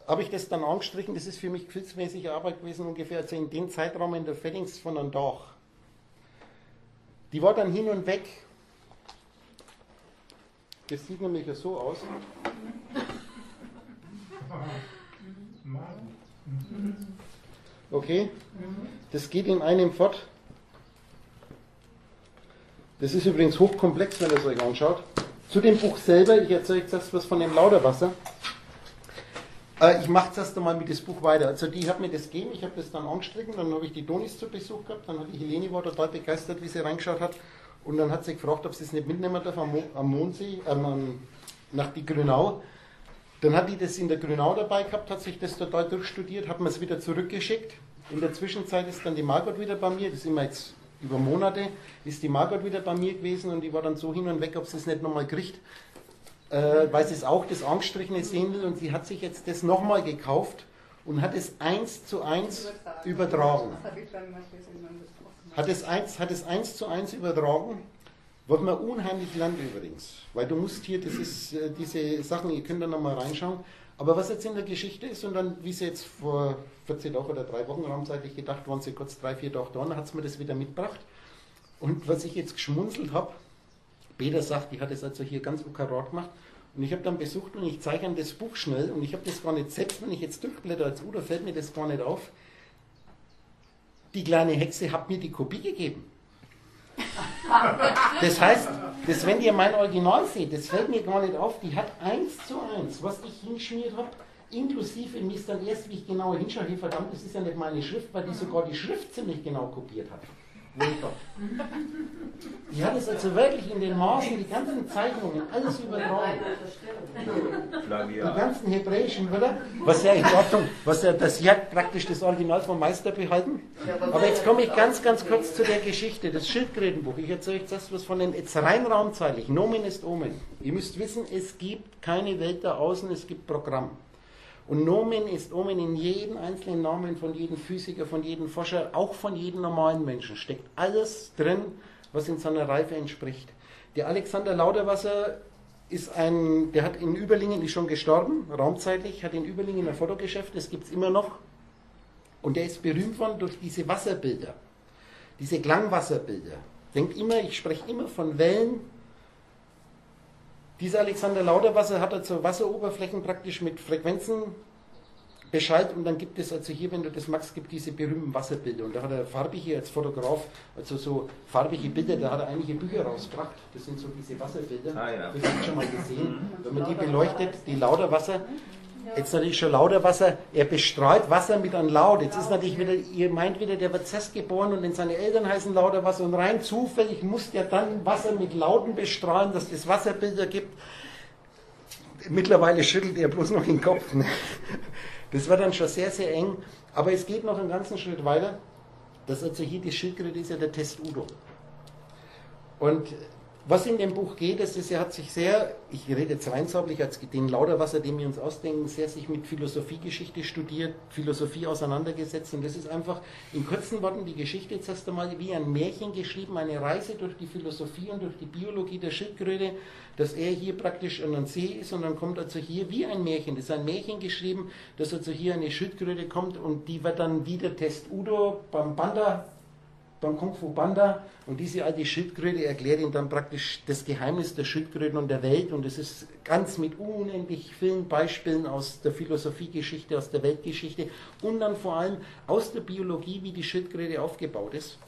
habe ich das dann angestrichen. Das ist für mich gefühlsmäßige Arbeit gewesen, ungefähr also in dem Zeitraum in der Feddings von einem Tag. Die war dann hin und weg. Das sieht nämlich so aus. Okay, das geht in einem fort. Das ist übrigens hochkomplex, wenn ihr es euch anschaut. Zu dem Buch selber, ich erzähle euch das was von dem Lauderwasser. Ich mache es erst einmal mit dem Buch weiter. Also die hat mir das gegeben, ich habe das dann angestrichen, dann habe ich die Donis zu Besuch gehabt, dann hat die Helene war total begeistert, wie sie reingeschaut hat. Und dann hat sie gefragt, ob sie es nicht mitnehmen darf am Mondsee, nach die Grünau. Dann hat die das in der Grünau dabei gehabt, hat sich das total durchstudiert, hat mir es wieder zurückgeschickt. In der Zwischenzeit ist dann die Margot wieder bei mir, das ist immer jetzt über Monate, ist die Margot wieder bei mir gewesen und die war dann so hin und weg, ob sie es nicht nochmal kriegt, weil sie es auch das angestrichene sehen will und sie hat sich jetzt das nochmal gekauft und hat es 1:1 übertragen. Hat es 1:1 übertragen, was man unheimlich lernt übrigens, weil du musst hier, das ist diese Sachen, ihr könnt da nochmal reinschauen, aber was jetzt in der Geschichte ist und dann, wie sie jetzt vor 14 Tagen oder 3 Wochen raumzeitlich gedacht, waren sie kurz 3-4 Tage da, dann hat sie mir das wieder mitgebracht und was ich jetzt geschmunzelt habe, Peter sagt, die hat es also hier ganz akkurat gemacht und ich habe dann besucht und ich zeige ihm das Buch schnell und ich habe das gar nicht, selbst wenn ich jetzt durchblätter als Udo, fällt mir das gar nicht auf. Die kleine Hexe hat mir die Kopie gegeben. Das heißt, wenn ihr mein Original seht, das fällt mir gar nicht auf, die hat 1:1, was ich hinschmiert habe, inklusive, mir ist dann erst, wie ich genauer hinschaue, hier verdammt, das ist ja nicht meine Schrift, weil die sogar die Schrift ziemlich genau kopiert hat. Die hat es also wirklich in den Maßen, die ganzen Zeichnungen, alles übertragen. Die ganzen hebräischen Wörter, was ja in Ordnung, sie hat praktisch das Original vom Meister behalten. Aber jetzt komme ich ganz kurz zu der Geschichte, das Schildkrötenbuch. Ich erzähle euch das was von den, jetzt rein raumzeitlich, Nomen ist Omen. Ihr müsst wissen, es gibt keine Welt da außen, es gibt Programm. Und Nomen ist Omen, in jedem einzelnen Namen von jedem Physiker, von jedem Forscher, auch von jedem normalen Menschen steckt alles drin, was in seiner Reife entspricht. Der Alexander Lauderwasser ist der hat in Überlingen, ist schon gestorben, raumzeitlich, hat in Überlingen ein Fotogeschäft, das gibt es immer noch. Und der ist berühmt worden durch diese Wasserbilder, diese Klangwasserbilder. Denkt immer, ich spreche immer von Wellen. Dieser Alexander Lauderwasser hat also Wasseroberflächen praktisch mit Frequenzen beschallt und dann gibt es also hier, wenn du das magst, gibt diese berühmten Wasserbilder und da hat er farbige als Fotograf, also so farbige Bilder, da hat er einige Bücher rausgebracht, das sind so diese Wasserbilder, ja. das habt ihr schon mal gesehen, wenn man die beleuchtet, die Lauderwasser, jetzt natürlich schon Lauderwasser, er bestrahlt Wasser mit einem Laut, jetzt ist natürlich wieder, ihr meint wieder, der wird zuerst geboren und seine Eltern heißen Lauderwasser und rein zufällig muss der dann Wasser mit Lauten bestrahlen, dass es Wasserbilder gibt. Mittlerweile schüttelt er bloß noch den Kopf. Ne? Das war dann schon sehr, sehr eng, aber es geht noch einen ganzen Schritt weiter, dass also hier die Schildkröte ist ja der Test Udo. Und was in dem Buch geht, er hat sich sehr, ich rede jetzt reinsaublich, als den Lauderwasser, den wir uns ausdenken, sehr sich mit Philosophiegeschichte studiert, Philosophie auseinandergesetzt und das ist einfach in kurzen Worten die Geschichte jetzt erst einmal wie ein Märchen geschrieben, eine Reise durch die Philosophie und durch die Biologie der Schildkröte, dass er hier praktisch an einem See ist und dann kommt also hier wie ein Märchen, das ist ein Märchen geschrieben, dass also hier eine Schildkröte kommt und die wird dann wieder Test Udo beim Kung Fu Panda und diese alte Schildkröte erklärt ihm dann praktisch das Geheimnis der Schildkröten und der Welt und es ist ganz mit unendlich vielen Beispielen aus der Philosophiegeschichte, aus der Weltgeschichte und dann vor allem aus der Biologie, wie die Schildkröte aufgebaut ist.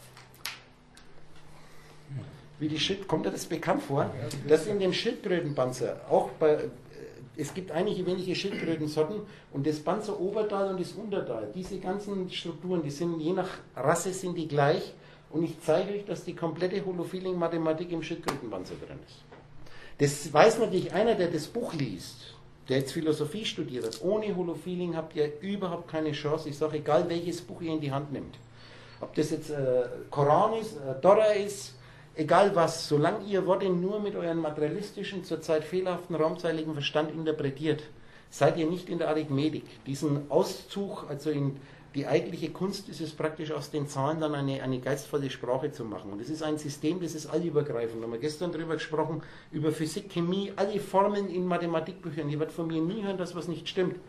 Kommt dir das bekannt vor? Dass in dem Schildkrötenpanzer auch es gibt einige wenige Schildkrötensorten und das Panzeroberteil und das Unterteil, diese ganzen Strukturen, die sind je nach Rasse sind die gleich und ich zeige euch, dass die komplette Holofeeling-Mathematik im Schildkrötenpanzer drin ist. Das weiß natürlich einer, der das Buch liest, der jetzt Philosophie studiert hat. Ohne Holofeeling habt ihr überhaupt keine Chance. Ich sage, egal welches Buch ihr in die Hand nimmt. Ob das jetzt Koran ist, Torah ist, egal was, solange ihr Worte nur mit euren materialistischen, zurzeit fehlerhaften, raumzeitlichen Verstand interpretiert, seid ihr nicht in der Arithmetik. Diesen Auszug, also in die eigentliche Kunst ist es praktisch aus den Zahlen dann eine geistvolle Sprache zu machen. Und es ist ein System, das ist allübergreifend. Wir haben gestern darüber gesprochen, über Physik, Chemie, alle Formeln in Mathematikbüchern. Ihr werdet von mir nie hören, dass was nicht stimmt.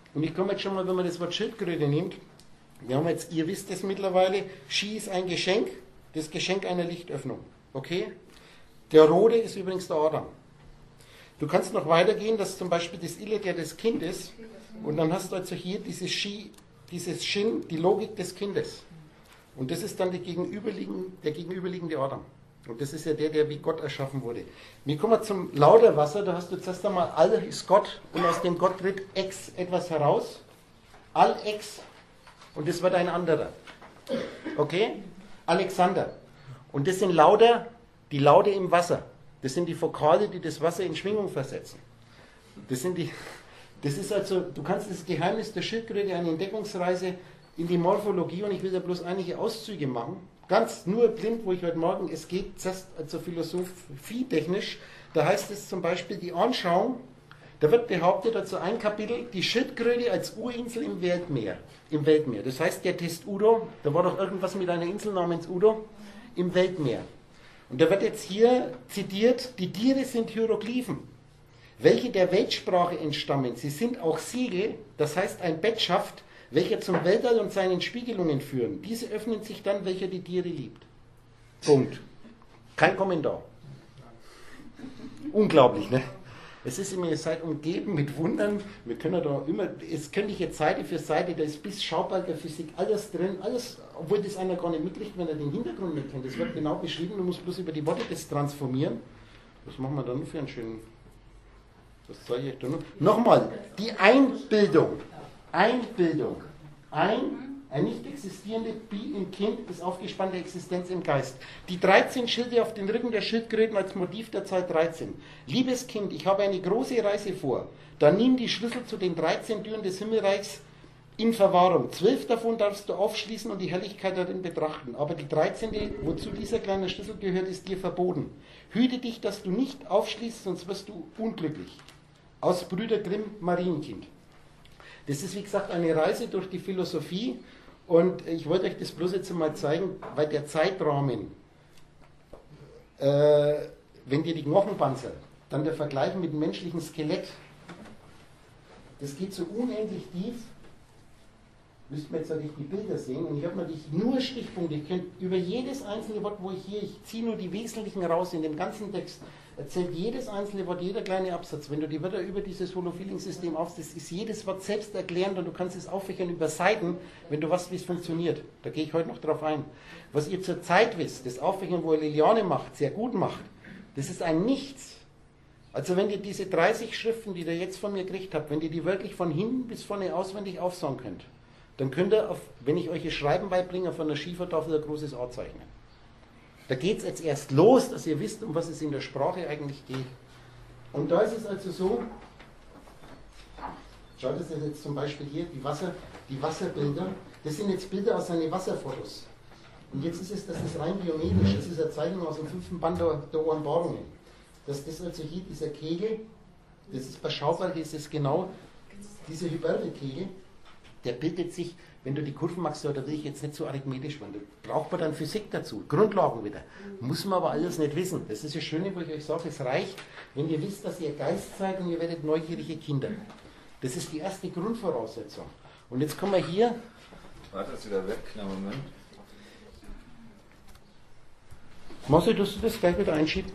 Und ich komme jetzt schon mal, wenn man das Wort Schildkröte nimmt, wir haben jetzt, ihr wisst es mittlerweile, Ski ist ein Geschenk, das Geschenk einer Lichtöffnung. Okay? Der rote ist übrigens der Adam. Du kannst noch weitergehen, dass zum Beispiel das Illet ja das Kind ist und dann hast du also hier dieses Shin, die Logik des Kindes. Und das ist dann der gegenüberliegende Adam. Und das ist ja der wie Gott erschaffen wurde. Wir kommen zum Lauderwasser, da hast du zuerst einmal All ist Gott und aus dem Gott tritt Ex etwas heraus. All Ex und das wird ein anderer. Okay? Alexander. Und das sind Lauder, die Laute im Wasser. Das sind die Vokale, die das Wasser in Schwingung versetzen. Das ist also, du kannst das Geheimnis der Schildkröte, eine Entdeckungsreise in die Morphologie, und ich will da bloß einige Auszüge machen. Ganz nur blind, wo ich heute Morgen, es geht zuerst also philosophietechnisch, da heißt es zum Beispiel die Anschauung, da wird behauptet, also ein Kapitel, die Schildkröte als Urinsel im Weltmeer. Das heißt, der Test Udo, da war doch irgendwas mit einer Insel namens Udo, im Weltmeer. Und da wird jetzt hier zitiert, die Tiere sind Hieroglyphen, welche der Weltsprache entstammen. Sie sind auch Siegel, das heißt ein Bettschaft, welcher zum Weltall und seinen Spiegelungen führen. Diese öffnen sich dann, welcher die Tiere liebt. Punkt. Kein Kommentar. Unglaublich, ne? Es ist immer, ihr seid umgeben mit Wundern. Wir können da immer, es könnte ich jetzt Seite für Seite, da ist bis Schaubalger Physik alles drin, alles, obwohl das einer gar nicht mitkriegt, wenn er den Hintergrund nicht kennt. Das wird genau beschrieben, du musst bloß über die Worte das transformieren. Was machen wir da nur für einen schönen, was zeige ich da noch? Nochmal, die Einbildung. Ein nicht existierende Bi im Kind ist aufgespannte Existenz im Geist. Die 13 Schilde auf den Rücken der Schildkröten als Motiv der Zahl 13. Liebes Kind, ich habe eine große Reise vor. Da nimm die Schlüssel zu den 13 Türen des Himmelreichs in Verwahrung. 12 davon darfst du aufschließen und die Herrlichkeit darin betrachten. Aber die 13., wozu dieser kleine Schlüssel gehört, ist dir verboten. Hüte dich, dass du nicht aufschließt, sonst wirst du unglücklich. Aus Brüder Grimm, Marienkind. Das ist, wie gesagt, eine Reise durch die Philosophie, und ich wollte euch das bloß jetzt mal zeigen, weil der Zeitrahmen, wenn dir die Knochenpanzer, dann der Vergleich mit dem menschlichen Skelett, das geht so unendlich tief, müsst ihr jetzt natürlich die Bilder sehen, und ich habe natürlich nur Stichpunkte, ich könnte über jedes einzelne Wort, ich ziehe nur die wesentlichen raus in dem ganzen Text, erzählt jedes einzelne Wort, jeder kleine Absatz. Wenn du die Wörter über dieses Holo-Feeling-System aufsetzt, ist jedes Wort selbst erklärend, und du kannst es auffächern über Seiten, wenn du weißt, wie es funktioniert. Da gehe ich heute noch drauf ein. Was ihr zur Zeit wisst, das Auffächern, wo Liliane macht, sehr gut macht, das ist ein Nichts. Also wenn ihr diese 30 Schriften, die ihr jetzt von mir gekriegt habt, wenn ihr die wirklich von hinten bis vorne auswendig aufsagen könnt, dann könnt ihr, wenn ich euch das Schreiben beibringe, von der Schiefertafel ein großes A zeichnen. Da geht es jetzt erst los, dass ihr wisst, um was es in der Sprache eigentlich geht. Und da ist es also so, schaut es jetzt zum Beispiel hier, die Wasserbilder, das sind jetzt Bilder aus seinen Wasserfotos. Und jetzt ist es, das ist rein biometrisch, das ist eine Zeichnung aus dem 5. Band der Ohrenborungen. Das ist also hier dieser Kegel, das ist bei Schaubalger, ist es genau dieser Hyperbelkegel, der bildet sich, wenn du die Kurven machst, da will ich jetzt nicht so arithmetisch werden, da braucht man dann Physik dazu, Grundlagen wieder. Muss man aber alles nicht wissen. Das ist das Schöne, wo ich euch sage, es reicht, wenn ihr wisst, dass ihr Geist seid und ihr werdet neugierige Kinder. Das ist die erste Grundvoraussetzung. Und jetzt kommen wir hier. Warte, ist wieder weg, na Moment. Marcel, dass du das gleich wieder einschieben?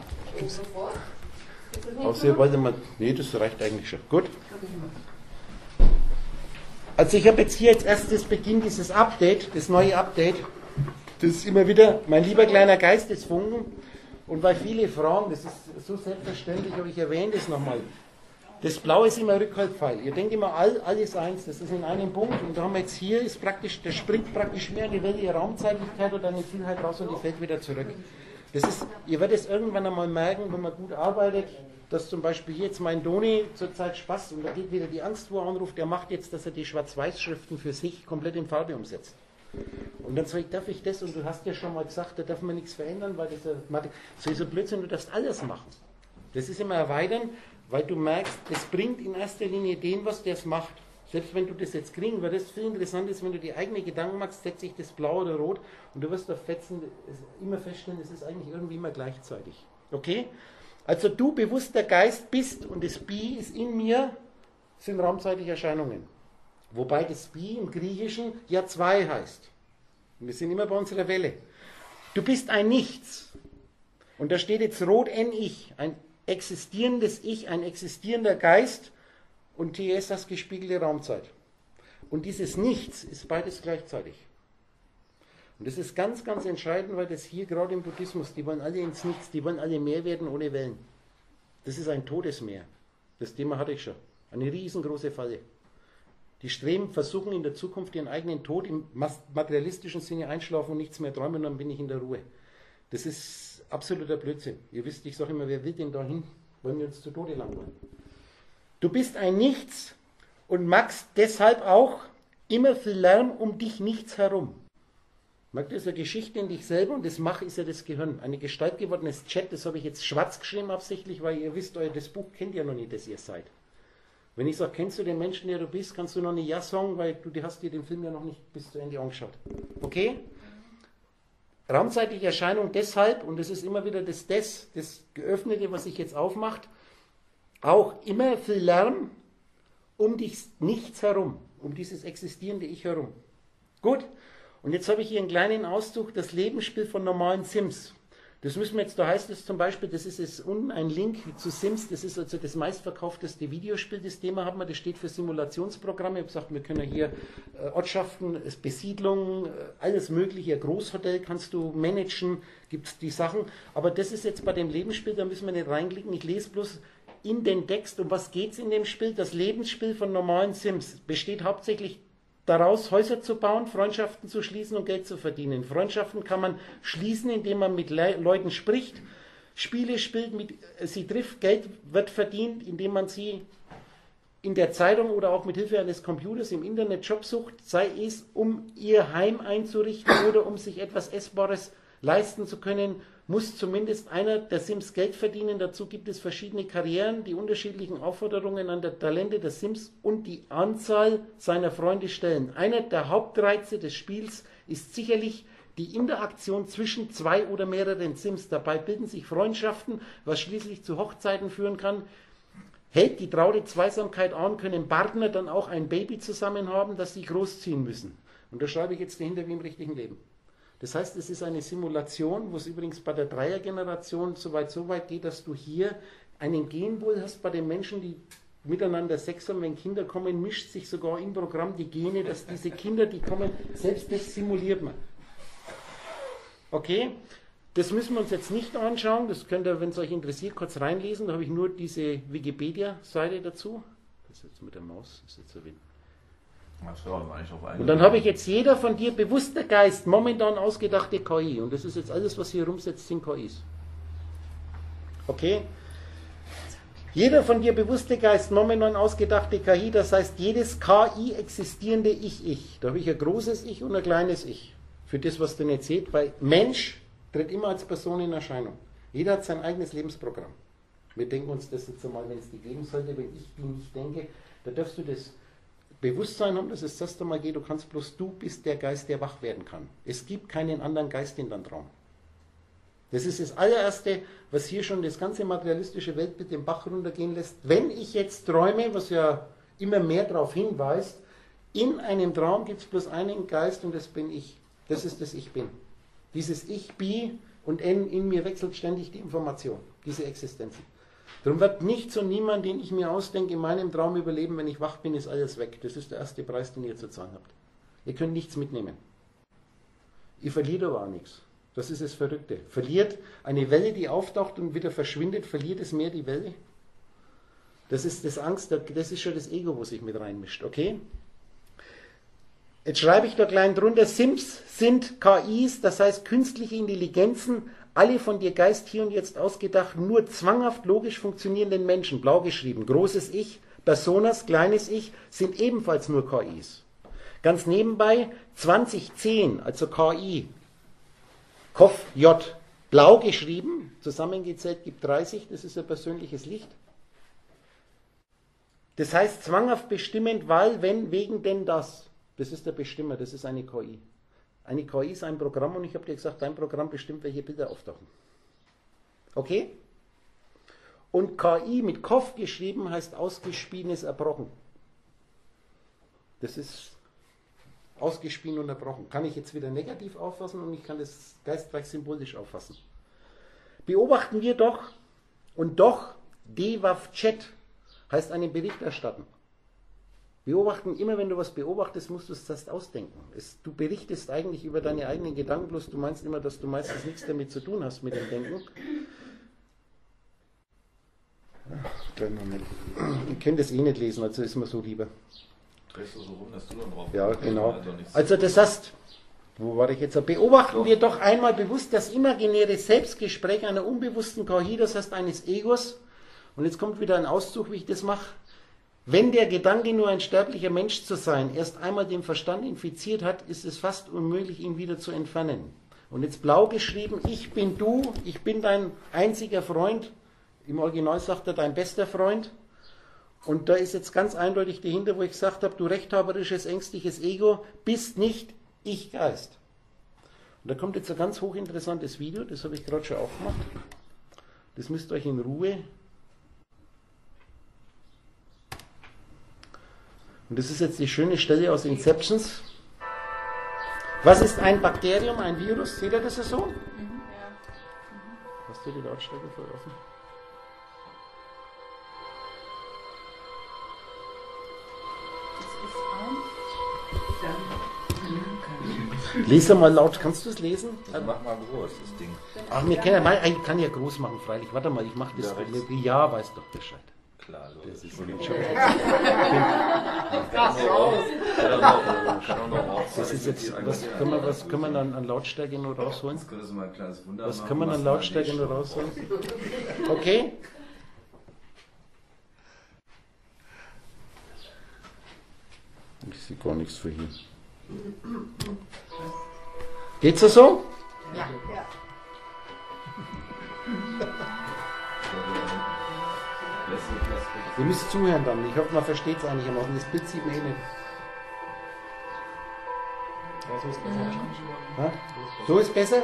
Außer, warte mal, nee, das reicht eigentlich schon. Gut. Also ich habe jetzt hier als erstes Beginn dieses Update, das neue Update. Das ist immer wieder mein lieber kleiner Geistesfunken. Und weil viele fragen, das ist so selbstverständlich, aber ich erwähne das nochmal. Das Blaue ist immer Rückhaltpfeil. Ihr denkt immer, alles eins, das ist in einem Punkt. Und da haben wir jetzt hier, ist praktisch, der springt praktisch mehr in die Welt, die Raumzeitlichkeit oder eine Vielheit raus und die fällt wieder zurück. Das ist, ihr werdet es irgendwann einmal merken, wenn man gut arbeitet, dass zum Beispiel hier jetzt mein Doni zurzeit Spaß, und da geht wieder die Angst, wo er anruft, der macht jetzt, dass er die Schwarz-Weiß-Schriften für sich komplett in Farbe umsetzt. Und dann sage ich, darf ich das? Und du hast ja schon mal gesagt, da darf man nichts verändern, weil das ja so Blödsinn, du darfst alles machen. Das ist immer erweitern, weil du merkst, das bringt in erster Linie den, was der es macht. Selbst wenn du das jetzt kriegen würdest, viel interessant ist, wenn du die eigenen Gedanken machst, setze ich das blau oder rot, und du wirst auf Fetzen immer feststellen, es ist eigentlich irgendwie immer gleichzeitig. Okay? Also du bewusster Geist bist, und das Bi ist in mir, sind raumzeitliche Erscheinungen. Wobei das Bi im Griechischen ja zwei heißt. Und wir sind immer bei unserer Welle. Du bist ein Nichts. Und da steht jetzt rot N-Ich, ein existierendes Ich, ein existierender Geist und TS das gespiegelte Raumzeit. Und dieses Nichts ist beides gleichzeitig. Und das ist ganz, ganz entscheidend, weil das hier gerade im Buddhismus, die wollen alle ins Nichts, die wollen alle Meer werden ohne Wellen. Das ist ein Todesmeer. Das Thema hatte ich schon. Eine riesengroße Falle. Die streben, versuchen in der Zukunft ihren eigenen Tod im materialistischen Sinne einschlafen und nichts mehr träumen, und dann bin ich in der Ruhe. Das ist absoluter Blödsinn. Ihr wisst, ich sage immer, wer will denn dahin? Wollen wir uns zu Tode langweilen? Du bist ein Nichts und machst deshalb auch immer viel Lärm um dich nichts herum. Das ist eine Geschichte in dich selber und das Mach ist ja das Gehirn. Eine Gestalt gewordenes Chat, das habe ich jetzt schwarz geschrieben absichtlich, weil ihr wisst, das Buch kennt ja noch nicht, das ihr seid. Wenn ich sage, kennst du den Menschen, der du bist, kannst du noch nicht Ja sagen, weil du hast dir den Film ja noch nicht bis zu Ende angeschaut. Okay? Raumzeitliche Erscheinung deshalb, und das ist immer wieder das Geöffnete, was sich jetzt aufmacht, auch immer viel Lärm um dich nichts herum, um dieses existierende Ich herum. Gut, und jetzt habe ich hier einen kleinen Auszug, das Lebensspiel von normalen Sims. Das müssen wir jetzt, da heißt es zum Beispiel, das ist jetzt unten ein Link zu Sims, das ist also das meistverkaufteste Videospiel, das Thema haben wir, das steht für Simulationsprogramme. Ich habe gesagt, wir können hier Ortschaften, Besiedlungen, alles mögliche, ein Großhotel kannst du managen, gibt es die Sachen. Aber das ist jetzt bei dem Lebensspiel, da müssen wir nicht reinklicken, ich lese bloß in den Text, um was geht es in dem Spiel. Das Lebensspiel von normalen Sims besteht hauptsächlich daraus, Häuser zu bauen, Freundschaften zu schließen und Geld zu verdienen. Freundschaften kann man schließen, indem man mit Leuten spricht, Spiele spielt, sie trifft, Geld wird verdient, indem man sie in der Zeitung oder auch mit Hilfe eines Computers im Internet Job sucht, sei es, um ihr Heim einzurichten oder um sich etwas Essbares leisten zu können, muss zumindest einer der Sims Geld verdienen. Dazu gibt es verschiedene Karrieren, die unterschiedlichen Aufforderungen an der Talente der Sims und die Anzahl seiner Freunde stellen. Einer der Hauptreize des Spiels ist sicherlich die Interaktion zwischen zwei oder mehreren Sims. Dabei bilden sich Freundschaften, was schließlich zu Hochzeiten führen kann. Hält die traute Zweisamkeit an, können Partner dann auch ein Baby zusammen haben, das sie großziehen müssen. Und da schreibe ich jetzt dahinter wie im richtigen Leben. Das heißt, es ist eine Simulation, wo es übrigens bei der Dreiergeneration so weit geht, dass du hier einen Genpool hast bei den Menschen, die miteinander Sex haben. Wenn Kinder kommen, mischt sich sogar im Programm die Gene, dass diese Kinder, die kommen, selbst das simuliert man. Okay? Das müssen wir uns jetzt nicht anschauen. Das könnt ihr, wenn es euch interessiert, kurz reinlesen. Da habe ich nur diese Wikipedia-Seite dazu. Das ist jetzt mit der Maus, das ist jetzt so wenig. Und dann habe ich jetzt jeder von dir bewusster Geist, momentan ausgedachte KI. Und das ist jetzt alles, was hier rumsetzt, sind KIs. Okay? Jeder von dir bewusste Geist, momentan ausgedachte KI, das heißt jedes KI existierende Ich. Da habe ich ein großes Ich und ein kleines Ich. Für das, was du nicht seht, weil Mensch tritt immer als Person in Erscheinung. Jeder hat sein eigenes Lebensprogramm. Wir denken uns das jetzt einmal, wenn es dir geben sollte, wenn ich die nicht denke, da darfst du das Bewusstsein haben, dass es das einmal geht, du bist der Geist, der wach werden kann. Es gibt keinen anderen Geist in deinem Traum. Das ist das allererste, was hier schon das ganze materialistische Weltbild den Bach runtergehen lässt. Wenn ich jetzt träume, was ja immer mehr darauf hinweist, in einem Traum gibt es bloß einen Geist und das bin ich. Das ist das Ich Bin. Dieses Ich Bin und N in mir wechselt ständig die Information, diese Existenzen. Darum wird nichts und niemand, den ich mir ausdenke, in meinem Traum überleben. Wenn ich wach bin, ist alles weg. Das ist der erste Preis, den ihr zu zahlen habt. Ihr könnt nichts mitnehmen. Ihr verliert aber auch nichts. Das ist das Verrückte. Verliert eine Welle, die auftaucht und wieder verschwindet, verliert es mehr die Welle? Das ist das Angst, das ist schon das Ego, wo sich mit reinmischt. Okay? Jetzt schreibe ich da klein drunter, Sims sind KIs, das heißt künstliche Intelligenzen, alle von dir Geist hier und jetzt ausgedacht, nur zwanghaft logisch funktionierenden Menschen, blau geschrieben, großes Ich, Personas, kleines Ich, sind ebenfalls nur KIs. Ganz nebenbei, 2010, also KI, Kof J, blau geschrieben, zusammengezählt gibt 30, das ist ein persönliches Licht. Das heißt zwanghaft bestimmend, weil, wenn, wegen, denn, das. Das ist der Bestimmer, das ist eine KI. Eine KI ist ein Programm und ich habe dir gesagt, dein Programm bestimmt, welche Bilder auftauchen. Okay? Und KI mit Kopf geschrieben heißt ausgespiedenes Erbrochen. Das ist ausgespien und unterbrochen. Kann ich jetzt wieder negativ auffassen und ich kann das geistreich symbolisch auffassen. Beobachten wir doch, und doch, Dewavchet heißt einen Bericht erstatten. Beobachten, immer wenn du was beobachtest, musst du es erst ausdenken. Du berichtest eigentlich über deine eigenen Gedanken, bloß du meinst immer, dass du meistens nichts damit zu tun hast mit dem Denken. Kleinen Moment. Ich kann das eh nicht lesen, also ist mir so lieber. Drehst du so rum, dass du dann drauf Ja, kommst. genau. nichts. Also das heißt, wo war ich jetzt? Beobachten wir doch einmal bewusst das imaginäre Selbstgespräch einer unbewussten KI, das heißt eines Egos. Und jetzt kommt wieder ein Auszug, wie ich das mache. Wenn der Gedanke, nur ein sterblicher Mensch zu sein, erst einmal den Verstand infiziert hat, ist es fast unmöglich, ihn wieder zu entfernen. Und jetzt blau geschrieben, ich bin du, ich bin dein einziger Freund. Im Original sagt er, dein bester Freund. Und da ist jetzt ganz eindeutig dahinter, wo ich gesagt habe, du rechthaberisches, ängstliches Ego, bist nicht Ich-Geist. Und da kommt jetzt ein ganz hochinteressantes Video, das habe ich gerade schon aufgemacht. Das müsst ihr euch in Ruhe. Und das ist jetzt die schöne Stelle aus Inceptions. Was ist ein Bakterium, ein Virus? Seht ihr das so? Ja. Hast du die Lautstärke voll offen? Lese mal laut, kannst du es lesen? Also mach mal groß, das Ding. Ach, ich kann ja groß machen, freilich. Warte mal, ich mache das. Ja, weiß doch Bescheid. Klar, so. Das ist Entschuldigung. Das ist jetzt, was können wir dann an Lautstärke nur rausholen? Das könnte so mal ein kleines Wunder Was machen, kann man an Lautstärke nur rausholen? Okay? Ich sehe gar nichts für hier. Geht's das so? Ja. Ihr müsst zuhören dann. Ich hoffe, man versteht es einigermaßen. Das Bild sieht man eh nicht. Ja, so ist besser. Ja? So ist besser?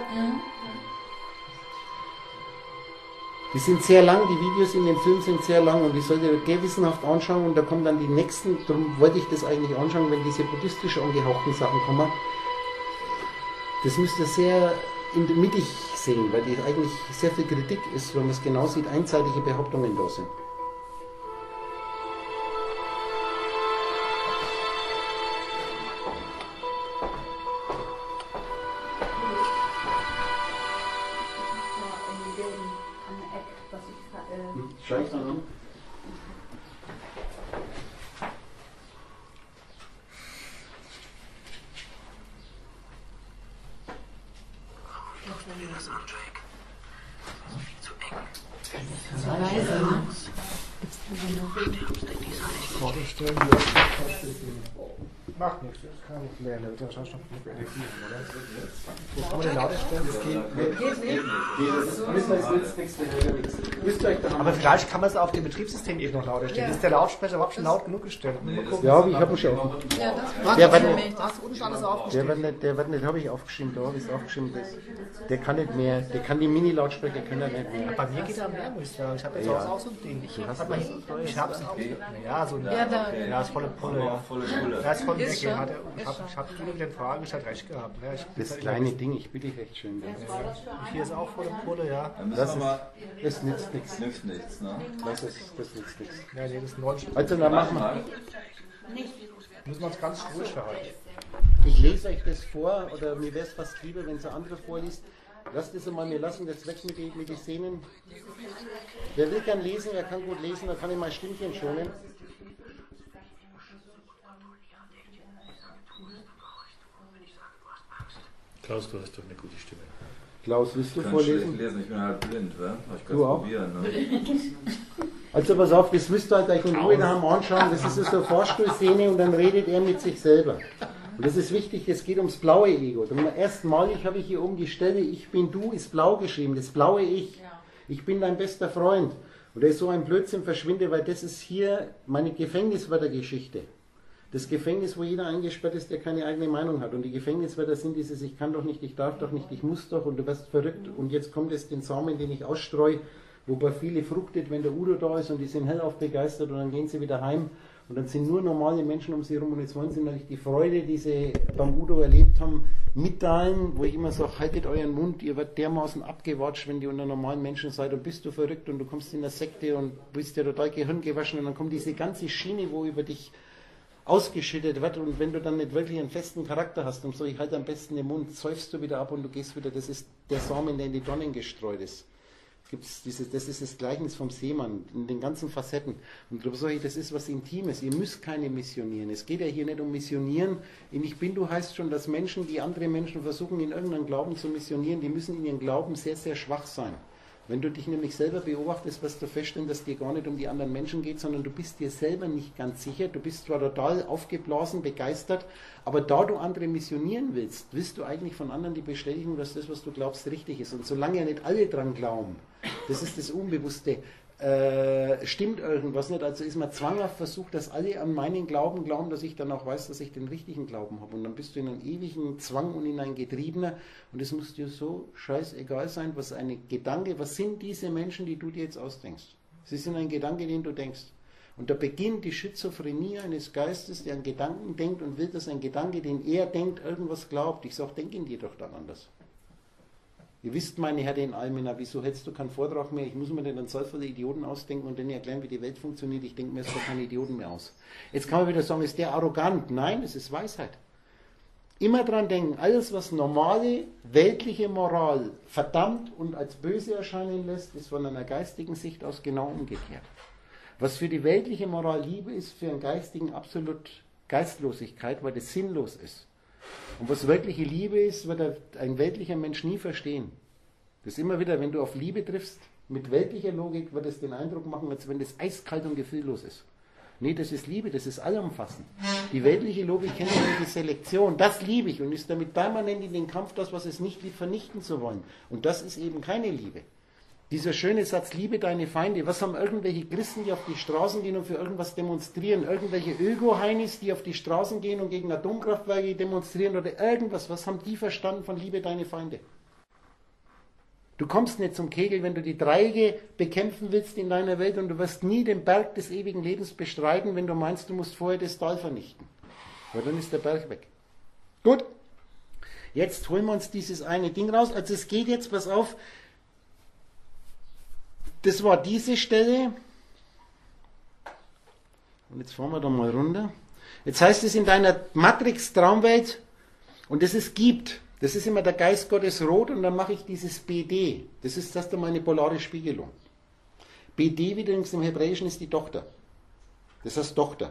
Die sind sehr lang, die Videos in dem Film sind sehr lang und ich sollte gewissenhaft anschauen und da kommen dann die nächsten, darum wollte ich das eigentlich anschauen, wenn diese buddhistisch angehauchten Sachen kommen. Das müsst ihr sehr mittig sehen, weil die eigentlich sehr viel Kritik ist, wenn man es genau sieht, einseitige Behauptungen da sind. Schau ich dann an. Vorstellen, macht nichts, das kann ich lernen. Das ist schon genug Energie, oder? Wo kann man den lauter stellen? Das geht nicht. Aber vielleicht kann man es auf dem Betriebssystem eben noch lauter stellen. Ist der Lautsprecher überhaupt schon laut genug gestellt? Ja, ich habe ihn schon. Ja, das Der war wird für mich. Hast du unten alles aufgestellt? der wird nicht, habe ich aufgeschrieben, da habe ich es aufgeschrieben. Der kann nicht mehr, der kann die Mini-Lautsprecher, können er nicht mehr. Bei mir geht er mehr, muss ich sagen. Ich habe jetzt auch so ein Ding. Ich habe es auch. Ja, so ein. Ja, da. Ja, ist volle Pulle, ja. Volle Pulle. Ja, ist voll weg. Ist schon. Ich habe viele mit den Fragen gestellt, recht gehabt. Ne? Das kleine Ding, ich bitte dich recht schön. Hier ist auch volle Pulle, ja. Dann müssen Das wir mal. Das nützt nichts. Nützt nichts, ne? Das nützt nichts. Ja, nee, das ist 90. Also dann machen wir. Mal. Müssen wir uns ganz ruhig verhalten. Ich lese euch das vor, oder mir wäre es fast lieber, wenn es ein anderer vorliest. Lasst das einmal, wir lassen das weg mit den Szenen. Wer will gern lesen, wer kann gut lesen, da kann ich mal Stimmchen schonen. Klaus, du hast doch eine gute Stimme. Klaus, willst du Ich kann schlecht vorlesen? lesen, ich bin halt blind, wa? Aber ich kann Du es auch? probieren, ne? Also pass auf, das müsst ihr halt euch in Ruhe daheim anschauen. Das ist so eine Vorstuhlszene und dann redet er mit sich selber. Und das ist wichtig, es geht ums blaue Ego. Erstmalig habe ich hier oben die Stelle, ich bin du, ist blau geschrieben, das blaue Ich. Ich bin dein bester Freund. Und da ist so ein Blödsinn verschwinde, weil das ist hier meine Gefängniswärtergeschichte. Das Gefängnis, wo jeder eingesperrt ist, der keine eigene Meinung hat. Und die Gefängniswärter sind dieses, ich kann doch nicht, ich darf doch nicht, ich muss doch und du wirst verrückt. Und jetzt kommt es den Samen, den ich ausstreue, wobei viele fruchtet, wenn der Udo da ist und die sind hellauf begeistert und dann gehen sie wieder heim. Und dann sind nur normale Menschen um sie herum und jetzt wollen sie natürlich die Freude, die sie beim Udo erlebt haben, mitteilen, wo ich immer sage, haltet euren Mund, ihr werdet dermaßen abgewatscht, wenn ihr unter normalen Menschen seid und bist du verrückt und du kommst in eine Sekte und bist ja total gehirngewaschen und dann kommt diese ganze Schiene, wo über dich ausgeschüttet wird und wenn du dann nicht wirklich einen festen Charakter hast, dann sage ich halt am besten den Mund, säufst du wieder ab und du gehst wieder, das ist der Samen, der in die Donnen gestreut ist. Das ist das Gleichnis vom Seemann in den ganzen Facetten. Und darum sage ich, das ist was Intimes. Ihr müsst keine missionieren. Es geht ja hier nicht um Missionieren. In Ich Bin Du heißt schon, dass Menschen, die andere Menschen versuchen, in irgendeinen Glauben zu missionieren, die müssen in ihren Glauben sehr, sehr schwach sein. Wenn du dich nämlich selber beobachtest, wirst du feststellen, dass es dir gar nicht um die anderen Menschen geht, sondern du bist dir selber nicht ganz sicher. Du bist zwar total aufgeblasen, begeistert, aber da du andere missionieren willst du eigentlich von anderen die Bestätigung, dass das, was du glaubst, richtig ist. Und solange ja nicht alle dran glauben, das ist das Unbewusste, stimmt irgendwas nicht, also ist man zwanghaft versucht, dass alle an meinen Glauben glauben, dass ich dann auch weiß, dass ich den richtigen Glauben habe. Und dann bist du in einem ewigen Zwang und in ein Getriebener und es muss dir so scheißegal sein, was sind diese Menschen, die du dir jetzt ausdenkst? Sie sind ein Gedanke, den du denkst. Und da beginnt die Schizophrenie eines Geistes, der an Gedanken denkt und will, dass ein Gedanke, den er denkt, irgendwas glaubt. Ich sage, denk in dir doch dann anders. Ihr wisst, meine Herren in Almena, wieso hältst du keinen Vortrag mehr? Ich muss mir den dann Zahl voller Idioten ausdenken und denen erklären, wie die Welt funktioniert. Ich denke mir jetzt doch keine Idioten mehr aus. Jetzt kann man wieder sagen, ist der arrogant? Nein, es ist Weisheit. Immer dran denken, alles, was normale, weltliche Moral verdammt und als böse erscheinen lässt, ist von einer geistigen Sicht aus genau umgekehrt. Was für die weltliche Moral Liebe ist, für einen Geistigen absolut Geistlosigkeit, weil das sinnlos ist. Und was wirkliche Liebe ist, wird ein weltlicher Mensch nie verstehen. Das ist immer wieder, wenn du auf Liebe triffst, mit weltlicher Logik wird es den Eindruck machen, als wenn das eiskalt und gefühllos ist. Nee, das ist Liebe, das ist allumfassend. Die weltliche Logik kennt nur die Selektion, das liebe ich und ist damit permanent in den Kampf, das, was es nicht liebt, vernichten zu wollen. Und das ist eben keine Liebe. Dieser schöne Satz, liebe deine Feinde, was haben irgendwelche Christen, die auf die Straßen gehen und für irgendwas demonstrieren, irgendwelche Öko-Heinis, die auf die Straßen gehen und gegen Atomkraftwerke demonstrieren oder irgendwas, was haben die verstanden von liebe deine Feinde? Du kommst nicht zum Kegel, wenn du die Dreiecke bekämpfen willst in deiner Welt und du wirst nie den Berg des ewigen Lebens bestreiten, wenn du meinst, du musst vorher das Tal vernichten. Weil dann ist der Berg weg. Gut, jetzt holen wir uns dieses eine Ding raus. Also es geht jetzt, pass auf, das war diese Stelle. Und jetzt fahren wir da mal runter. Jetzt heißt es in deiner Matrix-Traumwelt, und das ist gibt, das ist immer der Geist Gottes rot, und dann mache ich dieses BD. Das ist erst einmal eine polare Spiegelung. BD übrigens im Hebräischen ist die Tochter. Das heißt Tochter.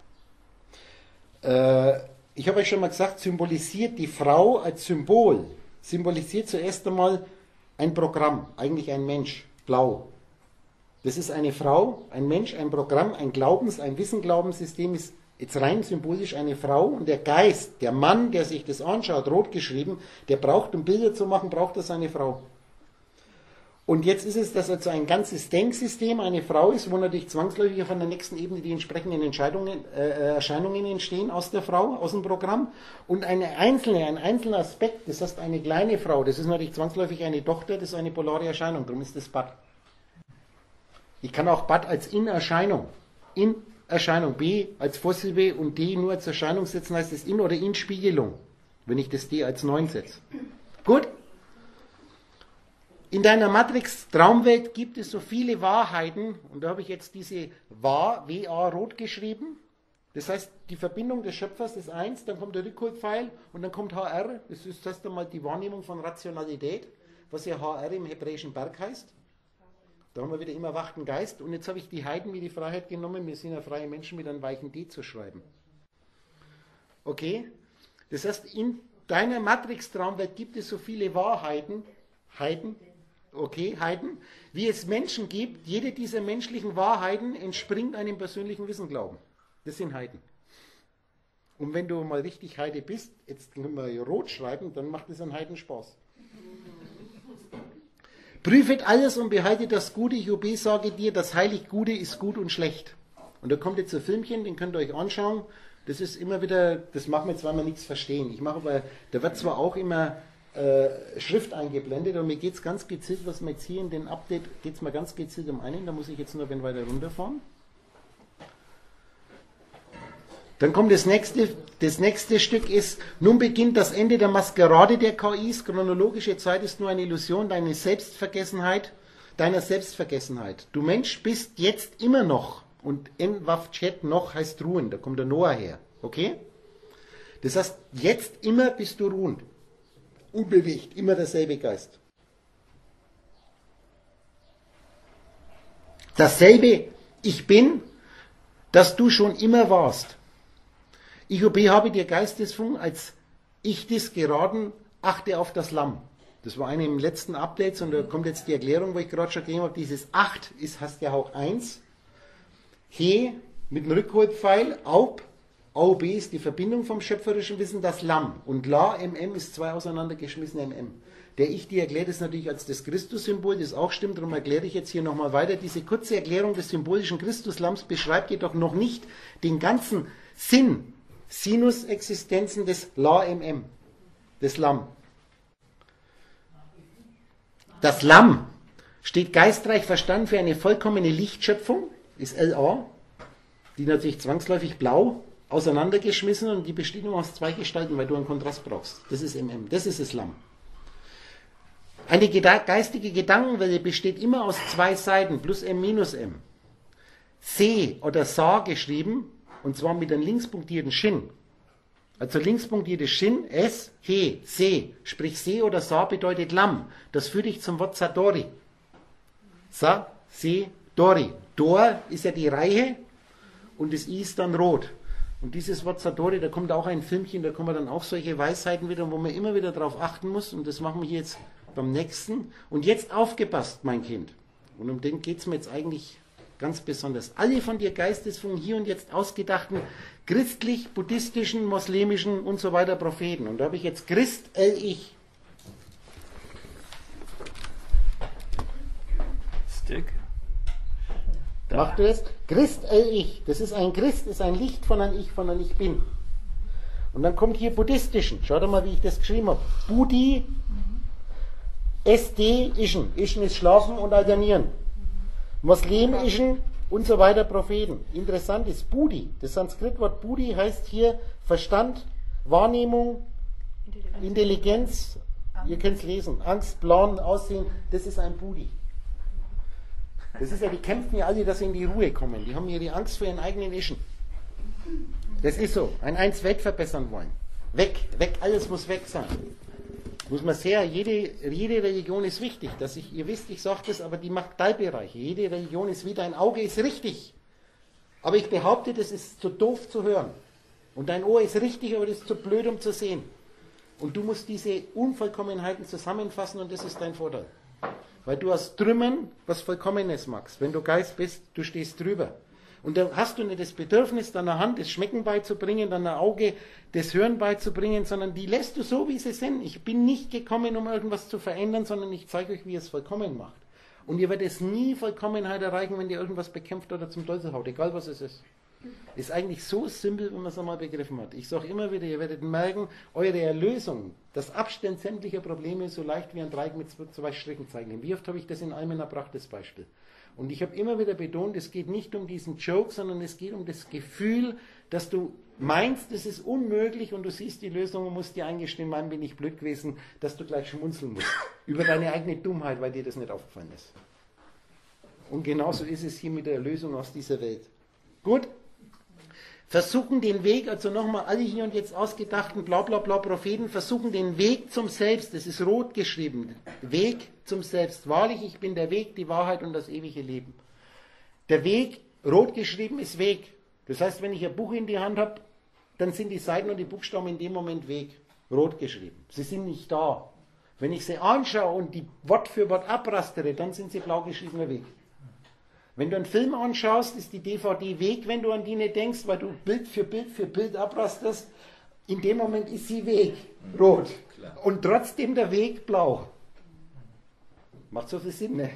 Ich habe euch schon mal gesagt, symbolisiert die Frau als Symbol, symbolisiert zuerst einmal ein Programm, eigentlich ein Mensch, blau. Das ist eine Frau, ein Mensch, ein Programm, ein Wissenglaubenssystem ist jetzt rein symbolisch eine Frau und der Geist, der Mann, der sich das anschaut, rot geschrieben, der braucht, um Bilder zu machen, braucht er seine Frau. Und jetzt ist es, dass also ein ganzes Denksystem eine Frau ist, wo natürlich zwangsläufig auf einer nächsten Ebene die entsprechenden Erscheinungen entstehen aus der Frau, aus dem Programm. Und ein einzelner Aspekt, das heißt eine kleine Frau, das ist natürlich zwangsläufig eine Tochter, das ist eine polare Erscheinung, darum ist das Bad. Ich kann auch Bad als In-Erscheinung, B als Vorsilbe und D nur als Erscheinung setzen, heißt es In- oder In-Spiegelung, wenn ich das D als 9 setze. Gut? In deiner Matrix-Traumwelt gibt es so viele Wahrheiten, und da habe ich jetzt diese W-A rot geschrieben. Das heißt, die Verbindung des Schöpfers ist 1, dann kommt der Rückholpfeil und dann kommt HR, das ist erst einmal die Wahrnehmung von Rationalität, was ja HR im hebräischen Berg heißt. Da haben wir wieder immer wachten Geist. Und jetzt habe ich die Heiden wie die Freiheit genommen, wir sind ja freie Menschen, mit einem weichen D zu schreiben. Okay? Das heißt, in deiner Matrix-Traumwelt gibt es so viele Wahrheiten, Heiden, wie es Menschen gibt. Jede dieser menschlichen Wahrheiten entspringt einem persönlichen Wissenglauben. Das sind Heiden. Und wenn du mal richtig Heide bist, jetzt können wir rot schreiben, dann macht es einen Heidenspaß. Prüfet alles und behaltet das Gute, ich OB sage dir, das heilig Gute ist gut und schlecht. Und da kommt jetzt ein Filmchen, den könnt ihr euch anschauen. Das ist immer wieder, das machen wir jetzt, weil wir nichts verstehen. Ich mache aber, da wird zwar auch immer Schrift eingeblendet, aber mir geht es ganz gezielt, was wir jetzt hier in den Update, geht es mal ganz gezielt um einen, da muss ich jetzt nur ein weiter runterfahren. Dann kommt das nächste Stück ist, nun beginnt das Ende der Maskerade der KIs, chronologische Zeit ist nur eine Illusion deiner Selbstvergessenheit. Du Mensch bist jetzt immer noch, und N-Waff-Chat noch heißt ruhen, da kommt der Noah her, okay? Das heißt, jetzt immer bist du ruhend, unbewegt, immer derselbe Geist. Dasselbe Ich bin, das du schon immer warst. Ich habe dir Geistesfunk als ich des Geraden, achte auf das Lamm. Das war eine im letzten Updates und da kommt jetzt die Erklärung, wo ich gerade schon gegeben habe. Dieses 8 heißt ja auch 1. He mit dem Rückholpfeil, Aub, AOB ist die Verbindung vom schöpferischen Wissen, das Lamm. Und La, MM ist 2 auseinandergeschmissene MM. Der ich dir erklärt ist natürlich als das Christus-Symbol, das auch stimmt, darum erkläre ich jetzt hier nochmal weiter. Diese kurze Erklärung des symbolischen Christuslamms beschreibt jedoch noch nicht den ganzen Sinn, Sinus-Existenzen des La-MM, des Lamm. Das Lamm steht geistreich verstanden für eine vollkommene Lichtschöpfung, ist LA, die natürlich zwangsläufig blau auseinandergeschmissen und die besteht nur aus 2 Gestalten, weil du einen Kontrast brauchst. Das ist MM, das ist das Lamm. Eine geistige Gedankenwelle besteht immer aus 2 Seiten, plus M, minus M. Se oder Sa geschrieben, und zwar mit einem linkspunktierten Shin. Also linkspunktiertes Shin, S, He, Se. Sprich Se oder Sa bedeutet Lamm. Das führt dich zum Wort Sadori. Sa, Se, Dori. Dor ist ja die Reihe und das I ist dann rot. Und dieses Wort Sadori, da kommt auch ein Filmchen, da kommen dann auch solche Weisheiten wieder, wo man immer wieder darauf achten muss. Und das machen wir hier jetzt beim nächsten. Und jetzt aufgepasst, mein Kind. Und um den geht es mir jetzt eigentlich ganz besonders. Alle von dir Geistesfunk hier und jetzt ausgedachten christlich, buddhistischen, moslemischen und so weiter Propheten. Und da habe ich jetzt Christ, ich. Stick. Mach du das? Christ, ich. Das ist ein Christ, ist ein Licht von ein Ich bin. Und dann kommt hier buddhistischen. Schaut mal, wie ich das geschrieben habe. Budi, SD, Ischen. Ischen ist schlafen und alternieren. Moslemischen und so weiter Propheten. Interessant ist Budi. Das Sanskritwort Budi heißt hier Verstand, Wahrnehmung, Intelligenz. Ihr könnt es lesen. Angst, Plan, Aussehen. Das ist ein Budi. Das ist ja, die kämpfen ja alle, dass sie in die Ruhe kommen. Die haben ja die Angst vor ihren eigenen Ischen. Das ist so. Ein Eins Welt verbessern wollen. Weg, alles muss weg sein. Muss man sehr, jede Religion ist wichtig. Ihr wisst, ich sage das, aber die macht Teilbereiche. Jede Religion ist wie dein Auge ist richtig. Aber ich behaupte, das ist zu doof zu hören. Und dein Ohr ist richtig, aber das ist zu blöd, um zu sehen. Und du musst diese Unvollkommenheiten zusammenfassen und das ist dein Vorteil. Weil du aus Trümmern was Vollkommenes magst. Wenn du Geist bist, du stehst drüber. Und dann hast du nicht das Bedürfnis, deiner Hand das Schmecken beizubringen, deiner Auge das Hören beizubringen, sondern die lässt du so, wie sie sind. Ich bin nicht gekommen, um irgendwas zu verändern, sondern ich zeige euch, wie ihr es vollkommen macht. Und ihr werdet es nie Vollkommenheit erreichen, wenn ihr irgendwas bekämpft oder zum Teufel haut, egal was es ist. Ist eigentlich so simpel, wenn man es einmal begriffen hat. Ich sage immer wieder, ihr werdet merken, eure Erlösung, das Abstellen sämtlicher Probleme ist so leicht wie ein Dreieck mit 2 Strichen zeichnen. Wie oft habe ich das in Almen erbracht, das Beispiel? Und ich habe immer wieder betont, es geht nicht um diesen Joke, sondern es geht um das Gefühl, dass du meinst, es ist unmöglich und du siehst die Lösung und musst dir eingestehen, Mann, bin ich blöd gewesen, dass du gleich schmunzeln musst. Über deine eigene Dummheit, weil dir das nicht aufgefallen ist. Und genauso ist es hier mit der Erlösung aus dieser Welt. Gut? Versuchen den Weg, also nochmal alle hier und jetzt ausgedachten bla bla bla Propheten, versuchen den Weg zum Selbst, das ist rot geschrieben, Weg zum Selbst. Wahrlich, ich bin der Weg, die Wahrheit und das ewige Leben. Der Weg, rot geschrieben, ist Weg. Das heißt, wenn ich ein Buch in die Hand habe, dann sind die Seiten und die Buchstaben in dem Moment Weg, rot geschrieben. Sie sind nicht da. Wenn ich sie anschaue und die Wort für Wort abrastere, dann sind sie blau geschriebener Weg. Wenn du einen Film anschaust, ist die DVD Weg, wenn du an die nicht denkst, weil du Bild für Bild abrasterst. In dem Moment ist sie Weg, rot. Und trotzdem der Weg blau. Macht so viel Sinn, ne?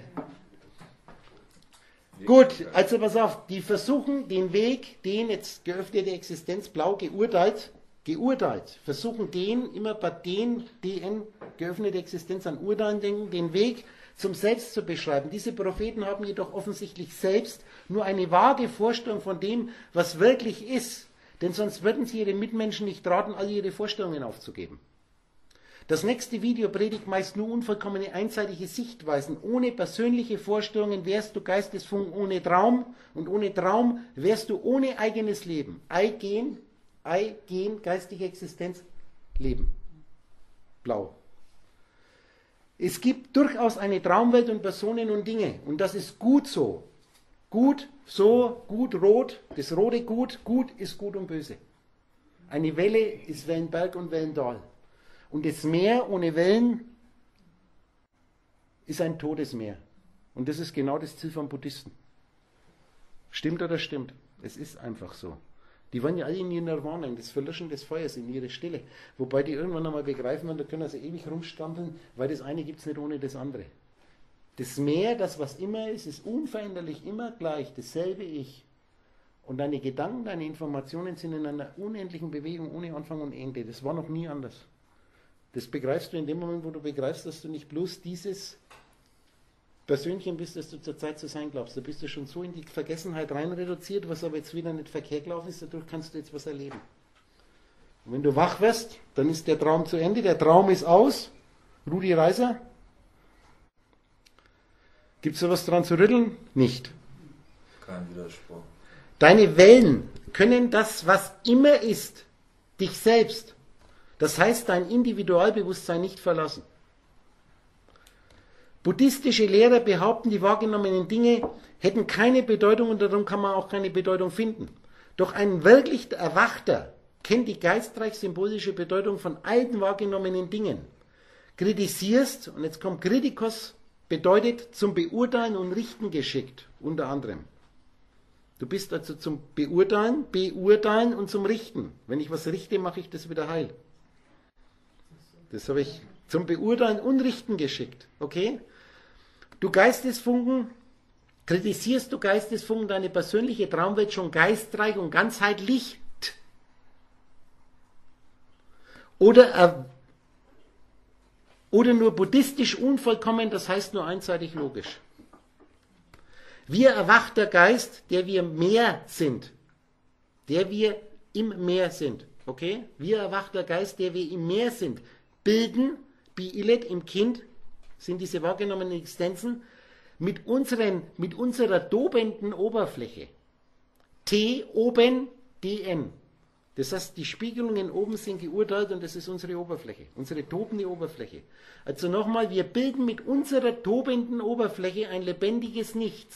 Gut, also pass auf, die versuchen den Weg, den jetzt geöffnete Existenz blau geurteilt, versuchen den, immer bei den, DN, geöffnete Existenz an Urteilen denken, den Weg zum Selbst zu beschreiben. Diese Propheten haben jedoch offensichtlich selbst nur eine vage Vorstellung von dem, was wirklich ist. Denn sonst würden sie ihre Mitmenschen nicht raten, all ihre Vorstellungen aufzugeben. Das nächste Video predigt meist nur unvollkommene einseitige Sichtweisen. Ohne persönliche Vorstellungen wärst du Geistesfunken ohne Traum und ohne Traum wärst du ohne eigenes Leben. Ei-Gen, geistige Existenz, Leben. Blau. Es gibt durchaus eine Traumwelt und Personen und Dinge und das ist gut so. Gut so, gut rot, das rote Gut ist gut und böse. Eine Welle ist Wellenberg und Wellental. Und das Meer ohne Wellen ist ein totes Meer. Und das ist genau das Ziel von Buddhisten. Stimmt oder stimmt? Es ist einfach so. Die wollen ja alle in ihr Nirvana, in das Verlöschen des Feuers, in ihre Stille. Wobei die irgendwann einmal begreifen werden, da können sie ewig rumstampeln, weil das eine gibt es nicht ohne das andere. Das Meer, das was immer ist unveränderlich immer gleich, dasselbe Ich. Und deine Gedanken, deine Informationen sind in einer unendlichen Bewegung ohne Anfang und Ende. Das war noch nie anders. Das begreifst du in dem Moment, wo du begreifst, dass du nicht bloß dieses Persönchen bist, das du zur Zeit zu sein glaubst. Da bist du schon so in die Vergessenheit rein reduziert, was aber jetzt wieder nicht verkehrt gelaufen ist, dadurch kannst du jetzt was erleben. Und wenn du wach wirst, dann ist der Traum zu Ende, der Traum ist aus. Rudi Reiser. Gibt es da was dran zu rütteln? Nicht. Kein Widerspruch. Deine Wellen können das, was immer ist, dich selbst, das heißt dein Individualbewusstsein nicht verlassen. Buddhistische Lehrer behaupten, die wahrgenommenen Dinge hätten keine Bedeutung und darum kann man auch keine Bedeutung finden. Doch ein wirklich Erwachter kennt die geistreich symbolische Bedeutung von allen wahrgenommenen Dingen. Kritisierst, und jetzt kommt Kritikos, bedeutet zum Beurteilen und Richten geschickt, unter anderem. Du bist also zum Beurteilen und zum Richten. Wenn ich was richte, mache ich das wieder heil. Das habe ich zum Beurteilen und Richten geschickt. Okay? Du Geistesfunken, kritisierst du Geistesfunken deine persönliche Traumwelt schon geistreich und ganzheitlich? Oder nur buddhistisch unvollkommen, das heißt nur einseitig logisch. Wir erwachter Geist, der wir mehr sind, der wir im Meer sind, okay? Wir erwachter Geist, der wir im Meer sind, bilden, Bi'ilet im Kind, sind diese wahrgenommenen Existenzen, mit unserer tobenden Oberfläche. T oben, DN. Das heißt, die Spiegelungen oben sind geurteilt und das ist unsere Oberfläche, unsere tobende Oberfläche. Also nochmal, wir bilden mit unserer tobenden Oberfläche ein lebendiges Nichts.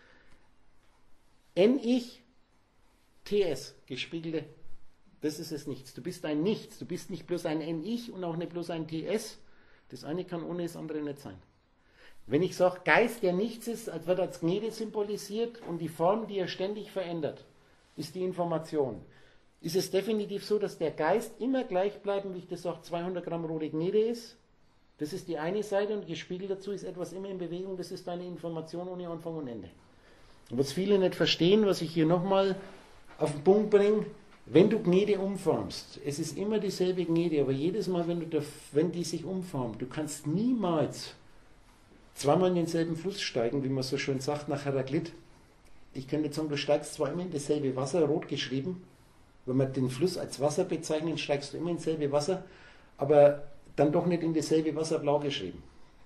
N-Ich, TS, gespiegelte, das ist es Nichts. Du bist ein Nichts, du bist nicht bloß ein N-Ich und auch nicht bloß ein TS. Das eine kann ohne das andere nicht sein. Wenn ich sage, Geist, der nichts ist, wird als Gnede symbolisiert und die Form, die er ständig verändert, ist die Information. Ist es definitiv so, dass der Geist immer gleichbleibend, wie ich das sage, 200 Gramm rote Gnede ist? Das ist die eine Seite und gespiegelt dazu ist etwas immer in Bewegung, das ist deine Information ohne Anfang und Ende. Und was viele nicht verstehen, was ich hier nochmal auf den Punkt bringe, wenn du Gnede umformst, es ist immer dieselbe Gnede, aber jedes Mal, wenn die sich umformt, du kannst niemals zweimal in denselben Fluss steigen, wie man so schön sagt, nach Heraklit. Ich könnte sagen, du steigst zwar immer in dasselbe Wasser, rot geschrieben, wenn wir den Fluss als Wasser bezeichnen, steigst du immer in dasselbe Wasser, aber dann doch nicht in dasselbe Wasser, blau geschrieben.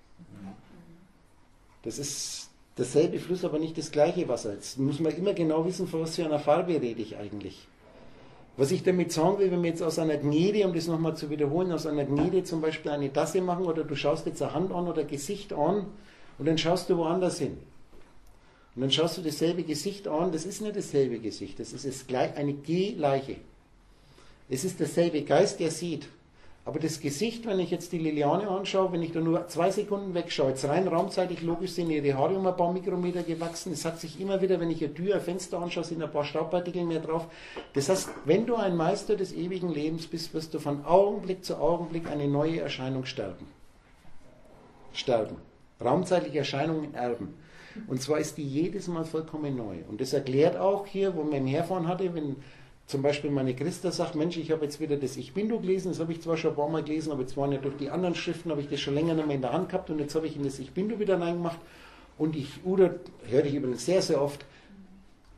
Das ist dasselbe Fluss, aber nicht das gleiche Wasser. Jetzt muss man immer genau wissen, von was für einer Farbe rede ich eigentlich. Was ich damit sagen will, wenn wir jetzt aus einer Gnede, um das nochmal zu wiederholen, aus einer Gnede zum Beispiel eine Tasse machen oder du schaust jetzt eine Hand an oder Gesicht an und dann schaust du woanders hin. Und dann schaust du dasselbe Gesicht an, das ist nicht dasselbe Gesicht, das ist eine Gleiche. Es ist derselbe Geist, der sieht. Aber das Gesicht, wenn ich jetzt die Liliane anschaue, wenn ich da nur 2 Sekunden wegschaue, jetzt rein raumzeitlich logisch sind ihre Haare um ein paar Mikrometer gewachsen, es hat sich immer wieder, wenn ich eine Tür, ein Fenster anschaue, sind ein paar Staubpartikel mehr drauf. Das heißt, wenn du ein Meister des ewigen Lebens bist, wirst du von Augenblick zu Augenblick eine neue Erscheinung sterben. Sterben. Raumzeitliche Erscheinungen erben. Und zwar ist die jedes Mal vollkommen neu. Und das erklärt auch hier, wo man im Herfahren hatte, wenn zum Beispiel meine Christa sagt, Mensch, ich habe jetzt wieder das Ich Bin Du gelesen, das habe ich zwar schon ein paar Mal gelesen, aber jetzt waren ja durch die anderen Schriften, habe ich das schon länger nicht mehr in der Hand gehabt und jetzt habe ich in das Ich Bin Du wieder reingemacht und höre ich übrigens sehr, sehr oft,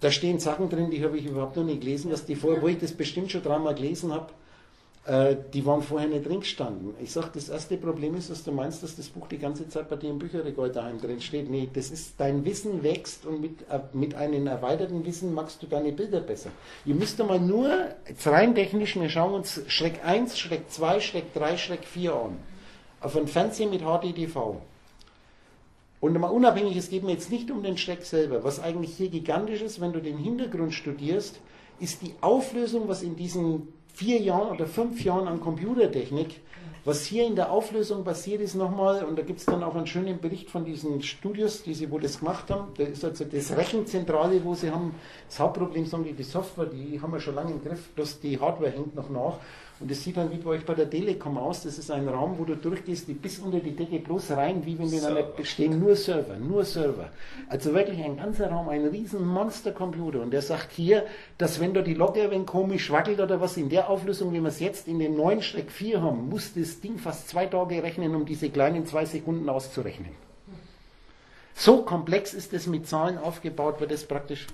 Da stehen Sachen drin, die habe ich überhaupt noch nie gelesen, dass die vorher, wo ich das bestimmt schon dreimal gelesen habe, die waren vorher nicht drin gestanden. Ich sage, das erste Problem ist, dass du meinst, dass das Buch die ganze Zeit bei dir im Bücherregal daheim drin steht. Nee, das ist, dein Wissen wächst und mit einem erweiterten Wissen machst du deine Bilder besser. Ihr müsst mal nur, jetzt rein technisch, wir schauen uns Schreck 1, Schreck 2, Schreck 3, Schreck 4 an. Auf ein Fernseher mit HDTV. Und mal unabhängig, es geht mir jetzt nicht um den Schreck selber. Was eigentlich hier gigantisch ist, wenn du den Hintergrund studierst, ist die Auflösung, was in diesen 4 Jahren oder 5 Jahren an Computertechnik, was hier in der Auflösung passiert ist nochmal, und da gibt es dann auch einen schönen Bericht von diesen Studios, wo das gemacht haben, da ist also das Rechenzentrale, wo sie haben, das Hauptproblem sagen die Software, die haben wir schon lange im Griff, bloß die Hardware hängt noch nach. Und das sieht dann wie bei euch bei der Telekom aus, das ist ein Raum, wo du durchgehst, bis unter die Decke bloß rein, wie wenn wir in einer bestehen, nur Server. Also wirklich ein ganzer Raum, ein riesen Monstercomputer. Und der sagt hier, dass wenn da die Logge wenn komisch wackelt oder was, in der Auflösung, wie wir es jetzt in den neuen Schreck 4 haben, muss das Ding fast 2 Tage rechnen, um diese kleinen 2 Sekunden auszurechnen. So komplex ist es mit Zahlen aufgebaut, wird es praktisch...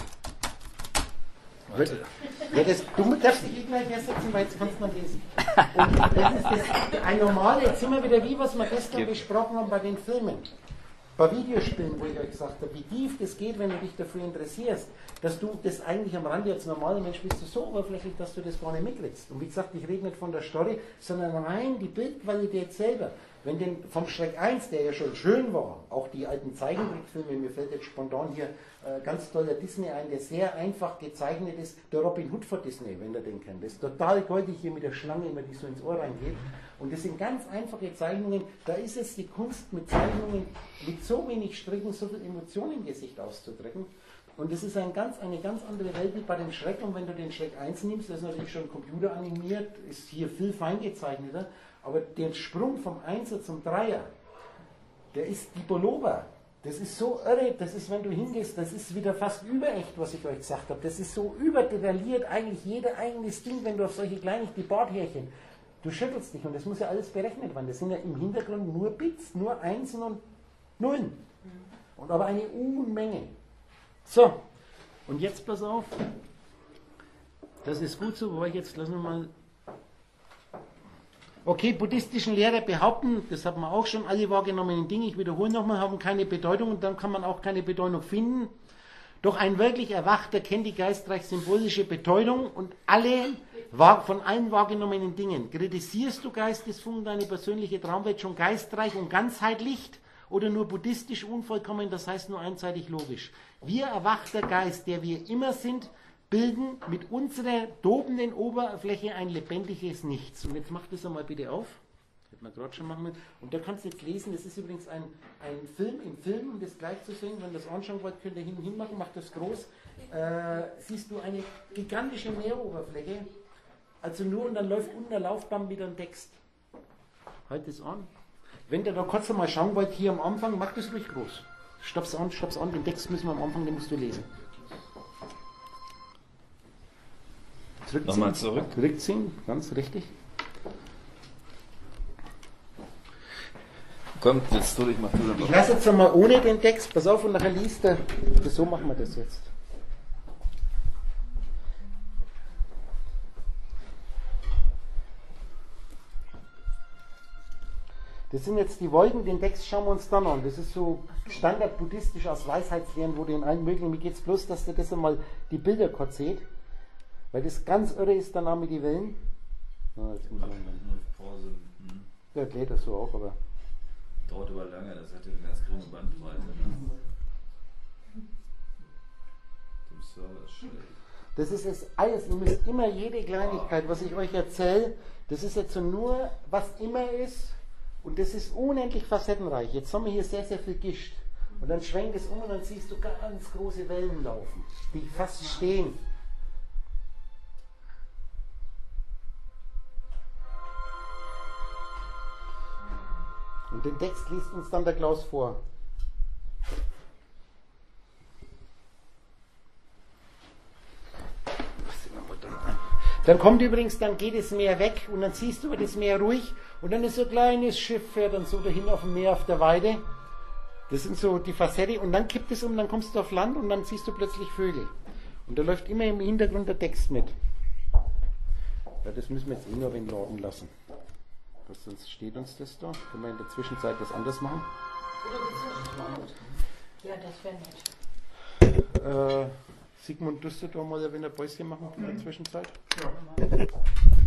Ja, du darfst dich gleich hersetzen, weil jetzt kannst du noch lesen. Und das ist ein normales, jetzt sind wir wieder wie, was wir gestern besprochen haben bei den Filmen. Bei Videospielen, wo ich euch gesagt habe, wie tief das geht, wenn du dich dafür interessierst, dass du das eigentlich am Rande als normaler Mensch bist du so oberflächlich, dass du das gar nicht mitkriegst. Und wie gesagt, ich rede nicht von der Story, sondern rein die Bildqualität selber. Wenn den vom Schreck 1, der ja schon schön war, auch die alten Zeichentrickfilme, mir fällt jetzt spontan hier ganz toller Disney ein, der sehr einfach gezeichnet ist, der Robin Hood von Disney, wenn ihr den kennt. Das ist total goldig hier mit der Schlange, immer die so ins Ohr reingeht. Und das sind ganz einfache Zeichnungen, da ist es die Kunst mit Zeichnungen, mit so wenig Strichen, so viel Emotion im Gesicht auszudrücken. Und das ist eine ganz andere Welt wie bei dem Schreck. Und wenn du den Schreck 1 nimmst, das ist natürlich schon computeranimiert, ist hier viel fein gezeichneter, aber der Sprung vom 1er zum 3er, der ist die Bolova. Das ist so irre, das ist, wenn du hingehst, das ist wieder fast überecht, was ich euch gesagt habe. Das ist so überdetailliert, eigentlich jeder eigenes Ding, wenn du auf solche kleinen, die Bordhärchen, du schüttelst dich und das muss ja alles berechnet werden. Das sind ja im Hintergrund nur Bits, nur Einsen und Nullen. Und aber eine Unmenge. So, und jetzt pass auf, das ist gut so, wobei jetzt lassen wir mal... Okay, buddhistischen Lehrer behaupten, das hat man auch schon, alle wahrgenommenen Dinge, ich wiederhole nochmal, haben keine Bedeutung und dann kann man auch keine Bedeutung finden. Doch ein wirklich Erwachter kennt die geistreich symbolische Bedeutung und von allen wahrgenommenen Dingen. Kritisierst du Geistesfunken deine persönliche Traumwelt schon geistreich und ganzheitlich oder nur buddhistisch unvollkommen, das heißt nur einseitig logisch? Wir erwachter Geist, der wir immer sind, bilden mit unserer tobenden Oberfläche ein lebendiges Nichts. Und jetzt mach das einmal bitte auf. Das hätte man gerade schon machen müssen. Und da kannst du jetzt lesen, das ist übrigens ein Film im Film, um das gleich zu sehen. Wenn ihr das anschauen wollt, könnt ihr hin machen, macht das groß. Siehst du eine gigantische Meeroberfläche. Also nur und dann läuft unten der Laufbahn wieder ein Text. Halt das an. Wenn ihr da kurz einmal schauen wollt, hier am Anfang, macht das ruhig groß. Stopp's an, den Text müssen wir am Anfang, den musst du lesen. Nochmal zurück. Zurückziehen, ganz richtig. Komm, jetzt ich mach du dann Ich lasse jetzt einmal ohne den Text, pass auf, und nachher liest er. So machen wir das jetzt. Das sind jetzt die Wolken, den Text schauen wir uns dann an. Das ist so standardbuddhistisch aus Weisheitslehren, wo du in allen möglichen, mir geht es bloß, dass ihr das einmal die Bilder kurz seht. Weil das ganz irre ist dann auch mit den Wellen. Ja, jetzt muss Pause. Ja, lädt das so auch, aber. Dauert aber lange, das hat ja eine ganz geringe Bandbreite. Dem Server ist schlecht. Das ist es alles, ihr müsst immer jede Kleinigkeit, was ich euch erzähle, das ist jetzt so nur, was immer ist, und das ist unendlich facettenreich. Jetzt haben wir hier sehr, sehr viel Gischt. Und dann schwenkt es um und dann siehst du ganz große Wellen laufen, die fast stehen. Und den Text liest uns dann der Klaus vor. Dann kommt übrigens, dann geht das Meer weg und dann siehst du das Meer ruhig und dann ist so ein kleines Schiff, fährt dann so dahin auf dem Meer auf der Weide. Das sind so die Facette und dann kippt es um, dann kommst du auf Land und dann siehst du plötzlich Vögel. Und da läuft immer im Hintergrund der Text mit. Ja, das müssen wir jetzt eh nur in laden lassen. Sonst steht uns das da. Können wir in der Zwischenzeit das anders machen? Ja, das wäre nett. Sigmund, tust du da mal ein Päuschen machen in der Zwischenzeit? Ja.